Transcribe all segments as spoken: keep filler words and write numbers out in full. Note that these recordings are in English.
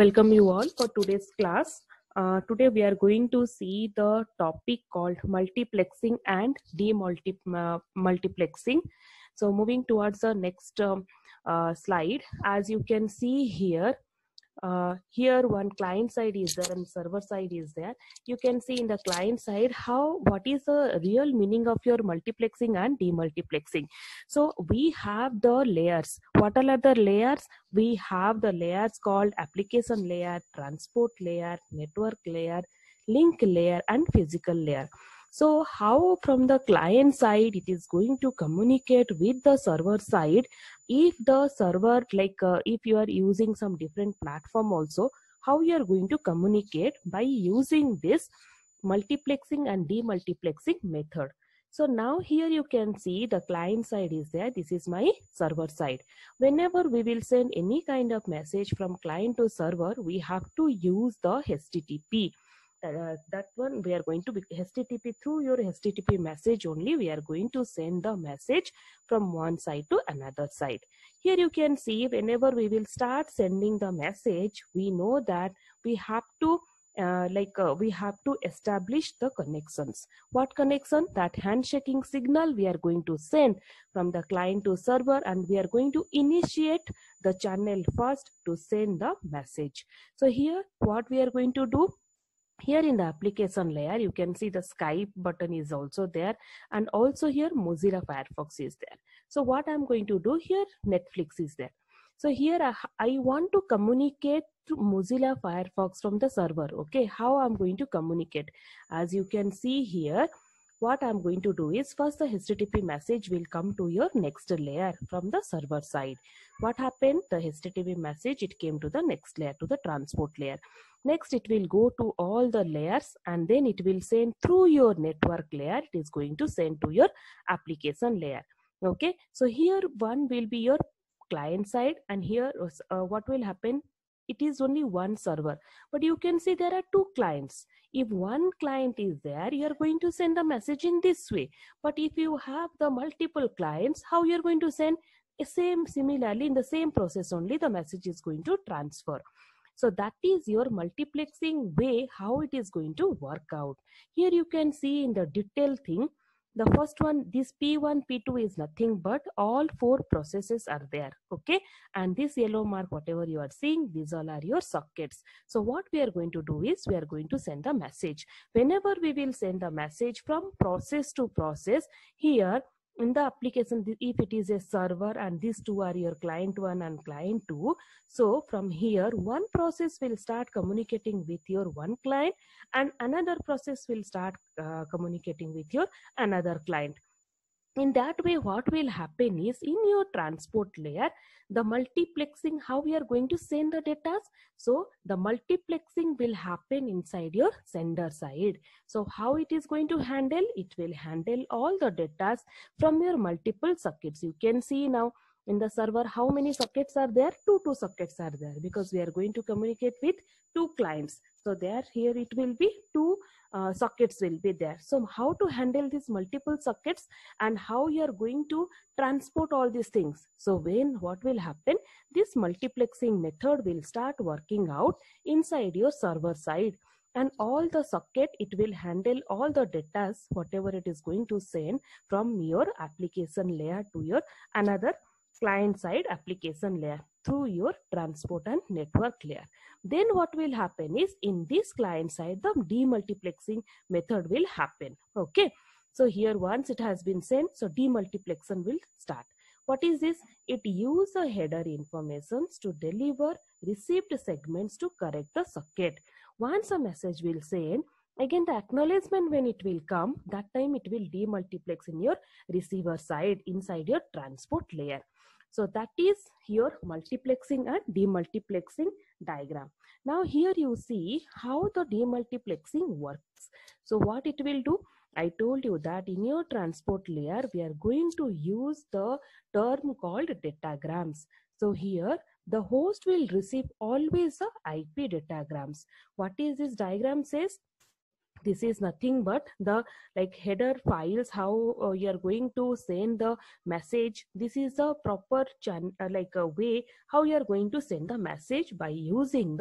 welcome you all for today's class. Uh, today we are going to see the topic called multiplexing and demulti uh, multiplexing. So moving towards the next um, uh, slide, as you can see here, uh, here one client side is there and server side is there. You can see in the client side how what is the real meaning of your multiplexing and demultiplexing. So we have the layers. What are the layers? We have the layers called application layer, transport layer, network layer, link layer, and physical layer. So how from the client side it is going to communicate with the server side? If the server, like uh, if you are using some different platform also, how you are going to communicate by using this multiplexing and demultiplexing method. So now here you can see the client side is there. This is my server side. Whenever we will send any kind of message from client to server, we have to use the H T T P. Uh, that one we are going to be H T T P. Through your H T T P message only we are going to send the message from one side to another side. Here you can see whenever we will start sending the message, we know that we have to uh, like uh, we have to establish the connections. What connection? That handshaking signal we are going to send from the client to server, and we are going to initiate the channel first to send the message. So here what we are going to do, here in the application layer you can see the Skype button is also there, and also here Mozilla Firefox is there. So what I'm going to do here, Netflix is there. So here I, I want to communicate to Mozilla Firefox from the server. Okay, how I'm going to communicate? As you can see here, what I'm going to do is first the H T T P message will come to your next layer from the server side. What happened? The H T T P message, it came to the next layer, to the transport layer. Next it will go to all the layers, and then it will send through your network layer. It is going to send to your application layer. Okay, so here one will be your client side, and here uh, what will happen? It is only one server, but you can see there are two clients. If one client is there, you are going to send the message in this way. But if you have the multiple clients, how you are going to send? Same, similarly in the same process only the message is going to transfer. So that is your multiplexing way, how it is going to work out. Here you can see in the detail thing, the first one, this P one, P two is nothing but all four processes are there. Okay, and this yellow mark, whatever you are seeing, these all are your sockets. So what we are going to do is we are going to send a message. Whenever we will send a message from process to process, here in the application, if it is a server and these two are your client one and client two, so from here one process will start communicating with your one client, and another process will start uh, communicating with your another client. In that way what will happen is, in your transport layer, the multiplexing, how we are going to send the data, so the multiplexing will happen inside your sender side. So how it is going to handle? It will handle all the data from your multiple sockets. You can see now in the server how many sockets are there? Two two sockets are there, because we are going to communicate with two clients. So there, here it will be two uh, sockets will be there. So how to handle these multiple sockets and how you are going to transport all these things? So when what will happen, this multiplexing method will start working out inside your server side, and all the socket, it will handle all the data whatever it is going to send from your application layer to your another client side application layer through your transport and network layer. Then what will happen is, in this client side the demultiplexing method will happen. Okay, so here once it has been sent, so demultiplexing will start. What is this? It uses a header informations to deliver received segments to correct the socket. Once a message will send, again the acknowledgement when it will come, that time it will demultiplex in your receiver side inside your transport layer. So that is your multiplexing and demultiplexing diagram. Now here you see how the demultiplexing works. So what it will do, I told you that in your transport layer we are going to use the term called datagrams. So here the host will receive always the I P datagrams. What is this diagram says? This is nothing but the like header files, how uh, you are going to send the message. This is the proper channel, uh, like a way how you are going to send the message by using the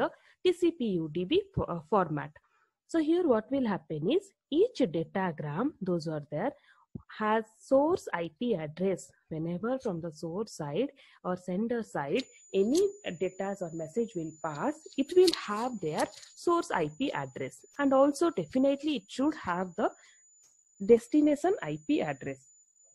T C P U D B uh, format. So here what will happen is each datagram, those are there, has source I P address. Whenever from the source side or sender side any data or message will pass, it will have their source I P address, and also definitely it should have the destination I P address.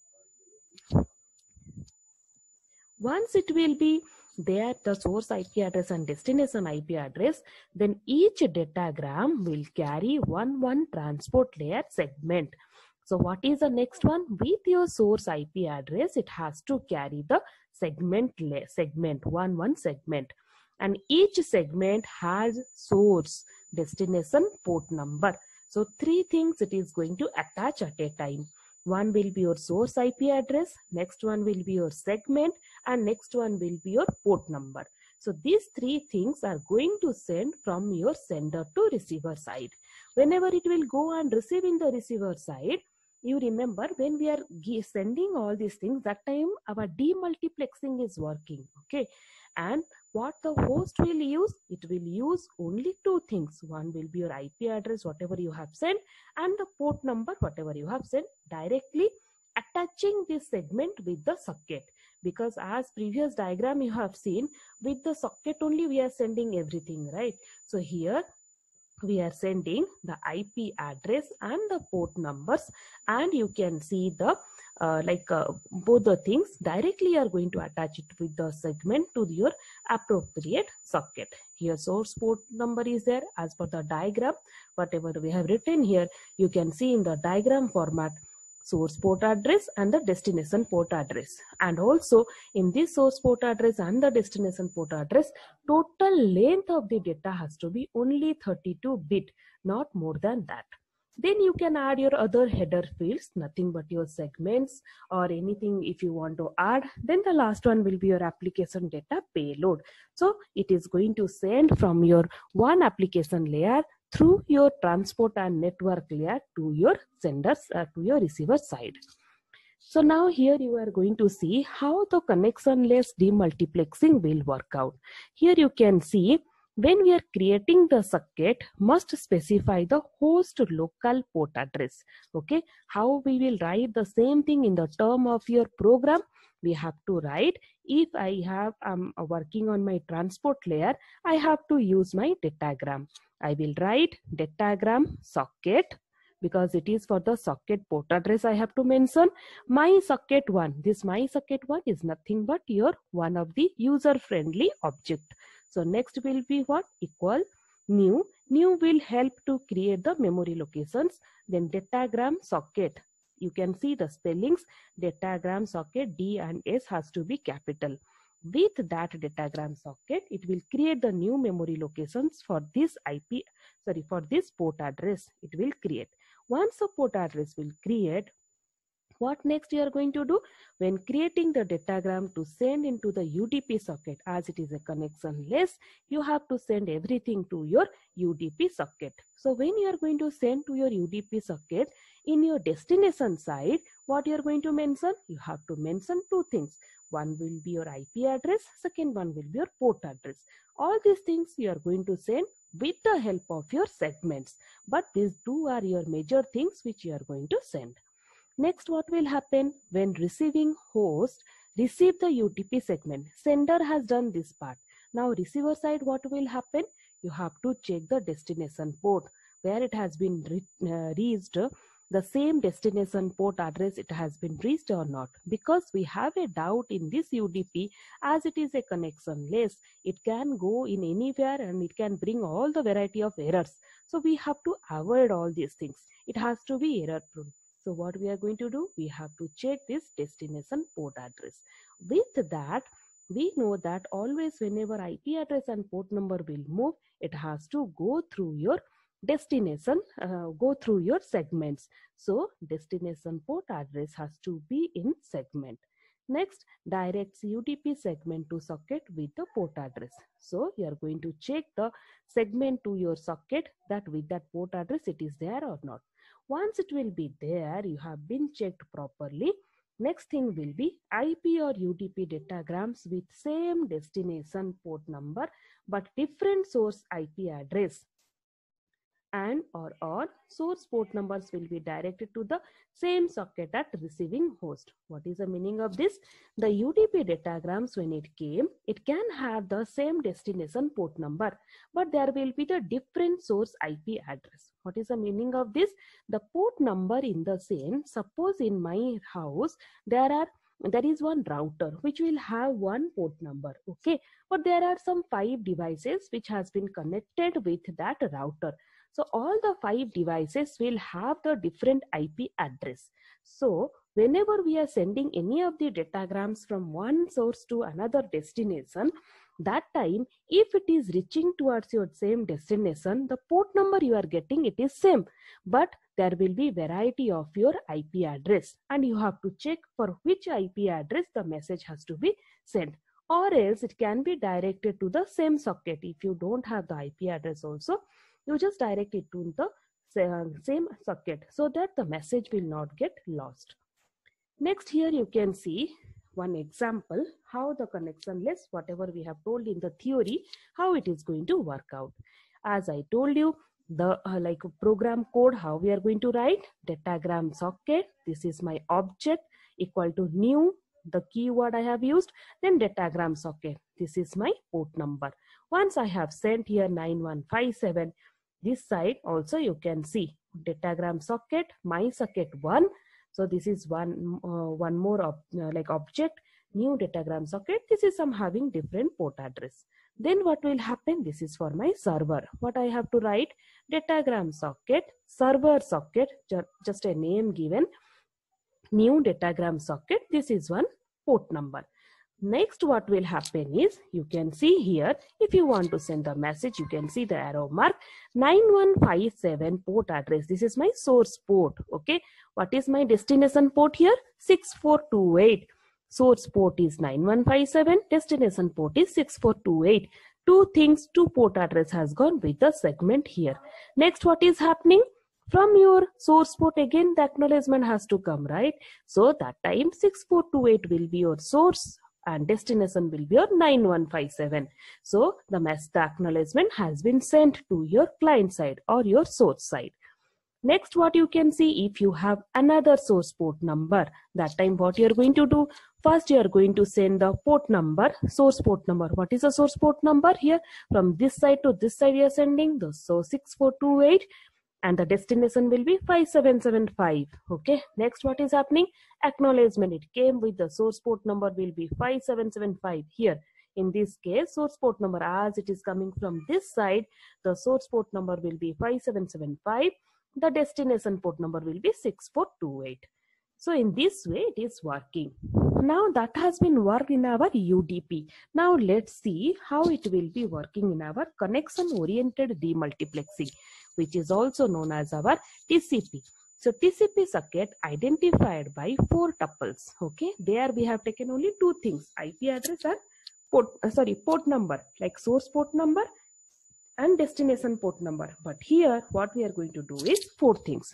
Once it will be there, the source I P address and destination I P address, then each datagram will carry one one transport layer segment. So what is the next one? With your source I P address, it has to carry the segment layer, segment one one segment, and each segment has source, destination, port number. So three things it is going to attach at a time. One will be your source I P address, next one will be your segment, and next one will be your port number. So these three things are going to send from your sender to receiver side. Whenever it will go and receive in the receiver side, you remember when we are sending all these things, that time our demultiplexing is working, okay? And what the host will use, it will use only two things. One will be your I P address, whatever you have sent, and the port number, whatever you have sent, directly attaching this segment with the socket. Because as previous diagram you have seen, with the socket only we are sending everything, right? So here we are sending the I P address and the port numbers, and you can see the uh, like uh, both the things directly are going to attach it with the segment to your appropriate socket. Here source port number is there as per the diagram. Whatever we have written here, you can see in the diagram format source port address and the destination port address. And also in this source port address and the destination port address, total length of the data has to be only thirty-two bit, not more than that. Then you can add your other header fields, nothing but your segments or anything if you want to add. Then the last one will be your application data payload. So it is going to send from your one application layer through your transport and network layer to your senders, uh, to your receiver side. So now here you are going to see how the connectionless demultiplexing will work out. Here you can see when we are creating the socket, must specify the host local port address. Okay, how we will write the same thing in the term of your program? We have to write, if I have um, working on my transport layer, I have to use my datagram. I will write datagram socket, because it is for the socket port address I have to mention. My socket one, this my socket one is nothing but your one of the user friendly object. So next will be what? Equal new. New will help to create the memory locations. Then datagram socket. You can see the spellings. Datagram socket, D and S has to be capital. With that datagram socket, it will create the new memory locations for this I P, sorry, for this port address it will create. Once the port address will create, what next you are going to do? When creating the datagram to send into the U D P socket, as it is a connectionless, you have to send everything to your U D P socket. So when you are going to send to your U D P socket, in your destination side, what you are going to mention? You have to mention two things. One will be your I P address, second one will be your port address. All these things you are going to send with the help of your segments. But these two are your major things which you are going to send. Next, what will happen when receiving host receive the U T P segment? Sender has done this part. Now receiver side, what will happen? You have to check the destination port where it has been re uh, reached. The same destination port address it has been reached or not, because we have a doubt in this U D P, as it is a connectionless, it can go in anywhere and it can bring all the variety of errors. So we have to avoid all these things. It has to be error prone. So what we are going to do, we have to check this destination port address. With that, we know that always whenever I P address and port number will move, it has to go through your destination, uh, go through your segments. So destination port address has to be in segment. Next, directs U D P segment to socket with the port address. So you are going to check the segment to your socket, that with that port address it is there or not. Once it will be there, you have been checked properly, Next thing will be I P or U D P datagrams with same destination port number but different source I P address, and or or source port numbers will be directed to the same socket at receiving host. What is the meaning of this? The U D P datagrams, when it came, it can have the same destination port number, but there will be the different source I P address. What is the meaning of this? The port number in the same, suppose in my house there are there is one router which will have one port number, okay, but there are some five devices which has been connected with that router. So all the five devices will have the different I P address. So whenever we are sending any of the datagrams from one source to another destination, that time if it is reaching towards your same destination, the port number you are getting, it is same, but there will be variety of your I P address, and you have to check for which I P address the message has to be sent, or else it can be directed to the same socket. If you don't have the I P address also, you just direct it to the same socket so that the message will not get lost. Next, here you can see one example how the connectionless, whatever we have told in the theory, how it is going to work out. As I told you, the uh, like program code, how we are going to write: datagram socket, this is my object, equal to new, the keyword I have used, then datagram socket, this is my port number. Once I have sent here nine one five seven, this side also you can see datagram socket, my socket one. So this is one uh, one more ob uh, like object, new datagram socket. This is some having different port address. Then what will happen? This is for my server. What I have to write? Datagram socket, server socket, ju just a name given, new datagram socket. This is one port number. Next, what will happen is, you can see here, if you want to send the message, you can see the arrow mark nine one five seven port address. This is my source port. Okay, what is my destination port here? six four two eight. Source port is nine one five seven, destination port is six four two eight. Two things, two port address has gone with the segment here. Next, what is happening? From your source port again the acknowledgement has to come, right? So that time six four two eight will be your source and destination will be your nine one five seven. So the mess the acknowledgement has been sent to your client side or your source side. Next, what you can see, if you have another source port number, that time what you are going to do? First you are going to send the port number, source port number. What is the source port number here? From this side to this side you are sending the so six four two eight. And the destination will be five seven seven five. Okay, next what is happening? Acknowledgement, it came with the source port number will be five seven seven five. Here in this case, source port number, as it is coming from this side, the source port number will be five seven seven five. The destination port number will be six four two eight. So in this way it is working. Now that has been worked in our U D P. Now let's see how it will be working in our connection oriented demultiplexing, which is also known as our T C P. So T C P socket identified by four tuples. Okay, there we have taken only two things: I P address and port, uh, sorry, port number, like source port number and destination port number. But here what we are going to do is four things: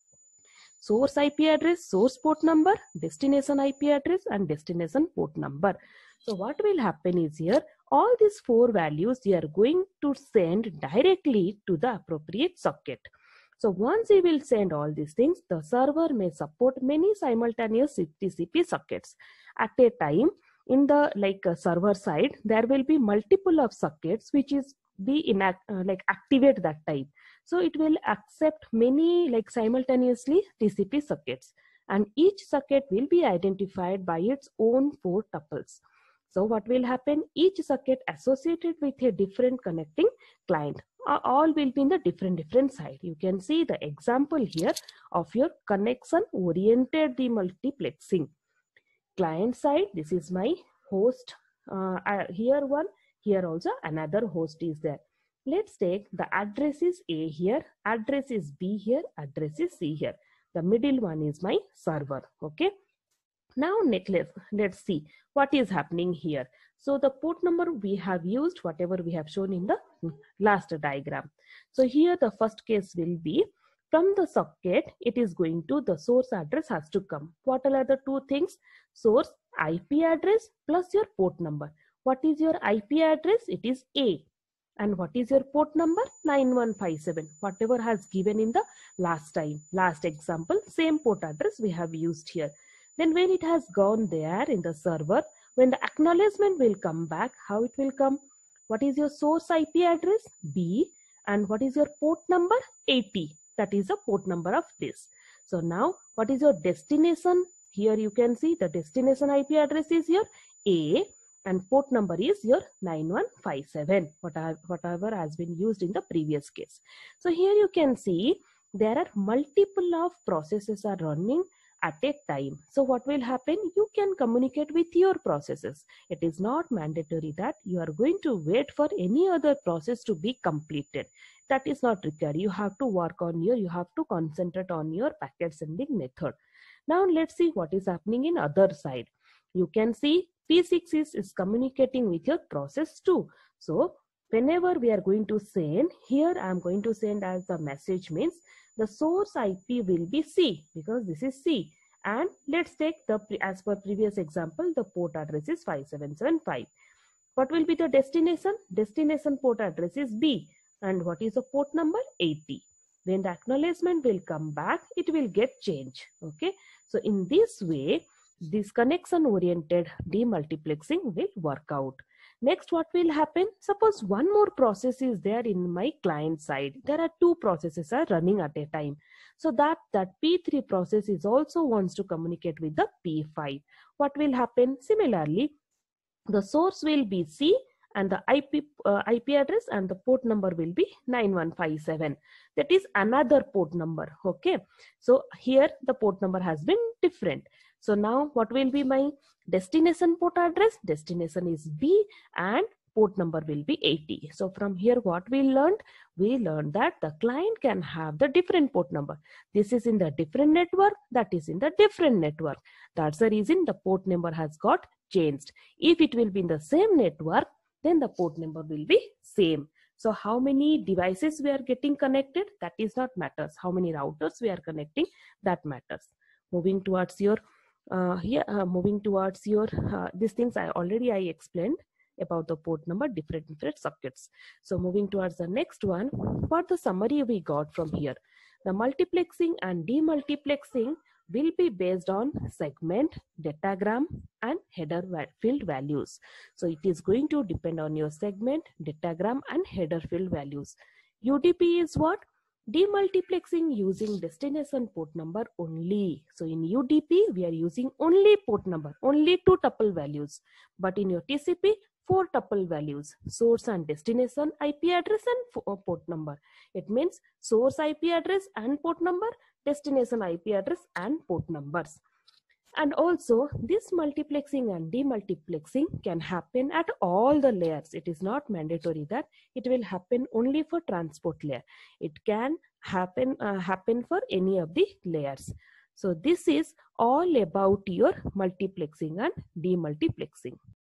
source I P address, source port number, destination I P address, and destination port number. So what will happen is, here all these four values you are going to send directly to the appropriate socket. So once you will send all these things, the server may support many simultaneous T C P sockets at a time. In the like uh, server side, there will be multiple of sockets which is be in uh, like activate that time. So it will accept many like simultaneously T C P sockets, and each socket will be identified by its own four tuples. So what will happen? Each socket associated with a different connecting client, uh, all will be in the different different side. You can see the example here of your connection oriented demultiplexing. Client side, this is my host, uh, uh, here one, here also another host is there. Let's take the address is A here, address is B here, address is C here. The middle one is my server. Okay. Now let's, let's see what is happening here. So the port number we have used, whatever we have shown in the last diagram. So here the first case will be From the socket, it is going to the source address has to come. What are the two things? Source I P address plus your port number. What is your I P address? It is A. And what is your port number? nine one five seven. Whatever has given in the last time, last example, same port address we have used here. Then when it has gone there in the server, when the acknowledgement will come back, how it will come? What is your source I P address? B. And what is your port number? eighty. That is the port number of this. So now what is your destination? Here you can see the destination I P address is your A and port number is your nine one five seven, whatever has been used in the previous case. So here you can see there are multiple of processes are running at a time. So what will happen? You can communicate with your processes. It is not mandatory that you are going to wait for any other process to be completed. That is not required. You have to work on your, you have to concentrate on your packet sending method. Now let's see what is happening in other side. You can see P six is, is communicating with your process two. So whenever we are going to send, here I am going to send as the message means the source I P will be C because this is C. And let's take the, as per previous example, the port address is five seven seven five. What will be the destination? Destination port address is B. And what is the port number? eighty. When the acknowledgement will come back, it will get changed. Okay. So in this way, this connection oriented demultiplexing will work out. Next, what will happen? Suppose one more process is there in my client side. There are two processes are running at a time. So that, that P three process is also wants to communicate with the P five. What will happen? Similarly, the source will be C and the I P, uh, I P address and the port number will be nine one five seven. That is another port number. Okay. So here the port number has been different. So now what will be my destination port address? Destination is B and port number will be eighty. So from here what we learned? We learned that the client can have the different port number. This is in the different network, that is in the different network. That's the reason the port number has got changed. If it will be in the same network, then the port number will be same. So how many devices we are getting connected? That is not matters. How many routers we are connecting? That matters. Moving towards your Uh, here, uh, moving towards your, uh, these things I already I explained about the port number, different, different sockets. So moving towards the next one, what the summary we got from here? The multiplexing and demultiplexing will be based on segment, datagram, and header field values. So it is going to depend on your segment, datagram, and header field values. U D P is what? Demultiplexing using destination port number only. So in U D P, we are using only port number, only two tuple values. But in your T C P, four tuple values, source and destination I P address and port number. It means source I P address and port number, destination I P address and port numbers. And also this multiplexing and demultiplexing can happen at all the layers. It is not mandatory that it will happen only for transport layer. It can happen, uh, happen for any of the layers. So this is all about your multiplexing and demultiplexing.